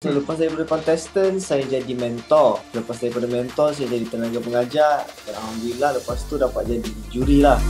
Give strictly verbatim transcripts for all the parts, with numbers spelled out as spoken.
So, lepas daripada contestant, saya jadi mentor. Lepas daripada mentor, saya jadi tenaga pengajar. Dan Alhamdulillah, lepas tu dapat jadi juri lah.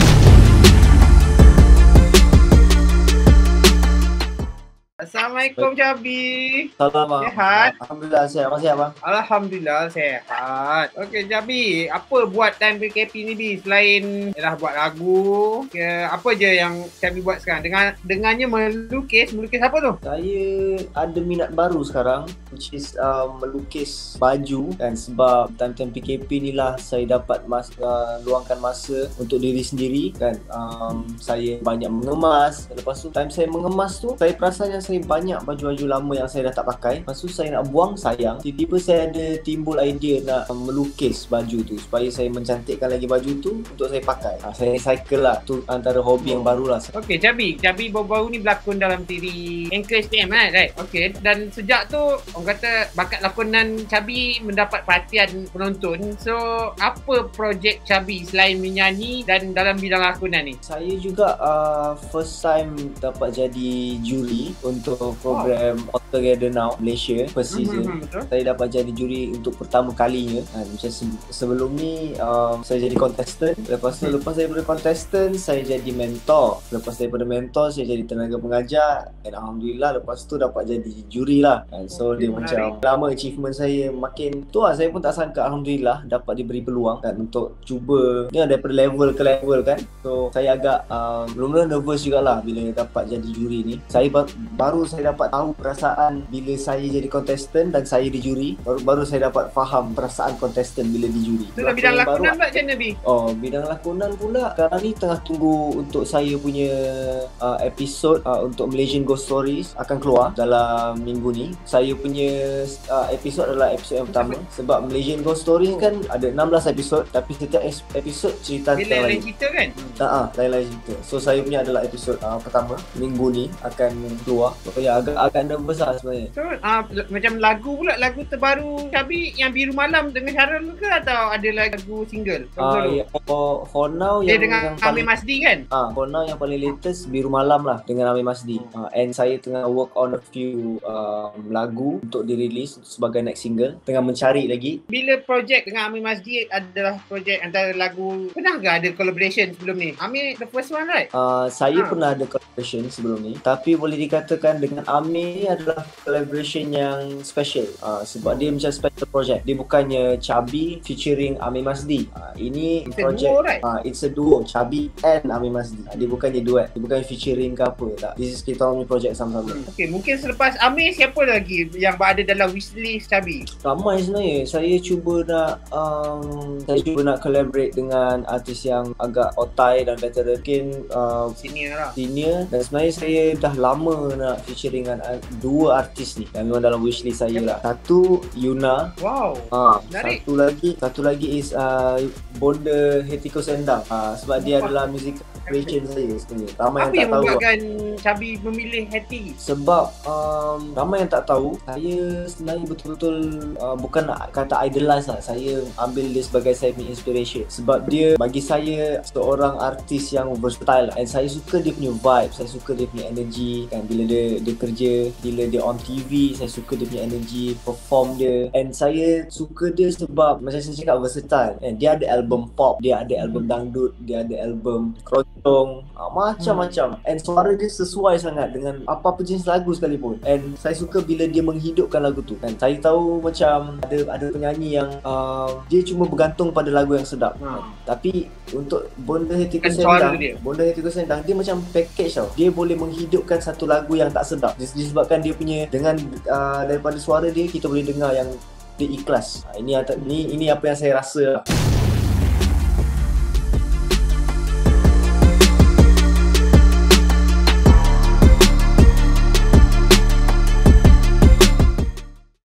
Assalamualaikum Cabi. Salam bang. Sehat? Alhamdulillah sihat. Masih sihat bang? Alhamdulillah sehat. Okey Cabi, apa buat time P K P ni Bi selain ialah buat lagu? Ke, apa je yang Cabi buat sekarang? Dengan dengannya melukis, melukis apa tu? Saya ada minat baru sekarang, which is um, melukis baju. Dan sebab time-time P K P ni lah saya dapat mas, uh, luangkan masa untuk diri sendiri. Kan um, saya banyak mengemas. Lepas tu time saya mengemas tu, saya perasan yang saya banyak baju-baju lama yang saya dah tak pakai. Lepas tu saya nak buang, sayang. Tiba-tiba saya ada timbul idea nak melukis baju tu supaya saya mencantikkan lagi baju tu untuk saya pakai. Ha, saya cycle lah. Tu antara hobi yang baru lah. Okey Cabi, Cabi baru-baru ni berlakon dalam T V Anchor S P M kan? Right? Okey, dan sejak tu orang kata bakat lakonan Cabi mendapat perhatian penonton. So, apa projek Cabi selain menyanyi dan dalam bidang lakonan ni? Saya juga uh, first time dapat jadi juri untuk program oh. All Together Now Malaysia first season. Mm-hmm, saya dapat jadi juri untuk pertama kalinya. Ha, macam se- sebelum ni um, saya jadi contestant. Lepas tu hmm. lepas daripada contestant, saya jadi mentor. Lepas daripada mentor, saya jadi tenaga pengajar. Dan Alhamdulillah lepas tu dapat jadi juri lah. And so okay, dia menarik. Macam lama achievement saya makin tu lah. Saya pun tak sangka Alhamdulillah dapat diberi peluang kan untuk cuba ni daripada level ke level kan. So saya agak um, mula-mula nervous jugalah bila dapat jadi juri ni. Saya baru saya dapat tahu perasaan bila saya jadi contestant dan saya di juri. Baru-baru saya dapat faham perasaan contestant bila di juri. So dalam bidang lakonan pula macam mana Bi? Oh, bidang lakonan pula sekarang ni tengah tunggu untuk saya punya uh, episod uh, untuk Malaysian Ghost Stories akan keluar dalam minggu ni. Saya punya uh, episod adalah episod yang pertama. Sebab Malaysian Ghost Stories kan ada enam belas episod, tapi setiap episod cerita tentang lain. Lain cerita kan? Tak ah, lain-lain cerita. So saya punya adalah episod uh, pertama minggu ni akan keluar. So ya agak agak nervous lah sebenarnya. So uh, macam lagu pula, lagu terbaru Cabi yang Biru Malam dengan Syarul ke atau ada lagu single? Ah uh, ya, for, for now dia yang dengan yang Amir Masdi kan? Ah, uh, for now yang paling latest Biru Malam lah dengan Amir Masdi. Uh, and saya tengah work on a few um, lagu untuk dirilis sebagai next single. Tengah mencari lagi. Bila projek dengan Amir Masdi adalah projek antara lagu, pernah ke ada collaboration sebelum ni? Amir the first one right? Uh, saya ha. pernah ada collaboration sebelum ni, tapi boleh dikatakan dengan Amir ni adalah collaboration yang special. Uh, sebab dia macam special project. Dia bukannya Cabi featuring Amir Masdi. Uh, ini it's project a duo, right? uh, it's a duo Cabi and Amir Masdi. Uh, dia bukannya duet. Dia bukan featuring ke apa tak. This is kita orang project sama-sama. Hmm. Okay, mungkin selepas Amir siapa lagi yang berada dalam wishlist Cabi? Ramai sebenarnya. Saya cuba nak um, saya cuba nak collaborate dengan artis yang agak otai dan veteran. Mungkin uh, senior lah. Senior. Dan sebenarnya saya dah lama nak featuring dengan uh, dua artis ni yang memang dalam wishlist saya yep. lah. Satu Yuna. Wow. Ha, menarik. Satu lagi, satu lagi is uh, Bonda Hetiko Sendang. Ha, sebab oh, dia adalah musical creation saya sebenarnya. Ramai apa yang tak yang tahu. Apa yang membuatkan Cabi memilih Heti? Sebab um, ramai yang tak tahu, saya sebenarnya betul-betul uh, bukan nak kata idolize lah. Saya ambil dia sebagai saya punya inspiration. Sebab dia bagi saya seorang artis yang versatile. And saya suka dia punya vibe, saya suka dia punya energy kan. Bila dia dia kerja, bila dia on T V, saya suka dia punya energy, perform dia. And saya suka dia sebab macam saya cakap versatile. And dia ada album pop, dia ada album dangdut, dia ada album keroncong, uh, macam-macam. And suara dia sesuai sangat dengan apa-apa jenis lagu sekalipun. And saya suka bila dia menghidupkan lagu tu. And saya tahu macam ada ada penyanyi yang uh, dia cuma bergantung pada lagu yang sedap. Hmm. Tapi untuk Bonda Hetiko Sendang, Bonda Hetiko Sendang dia macam package tau. Dia boleh menghidupkan satu lagu yang tak sedap. Disebabkan dia punya dengan uh, daripada suara dia kita boleh dengar yang dia ikhlas. Ha, ini ini ini apa yang saya rasa lah.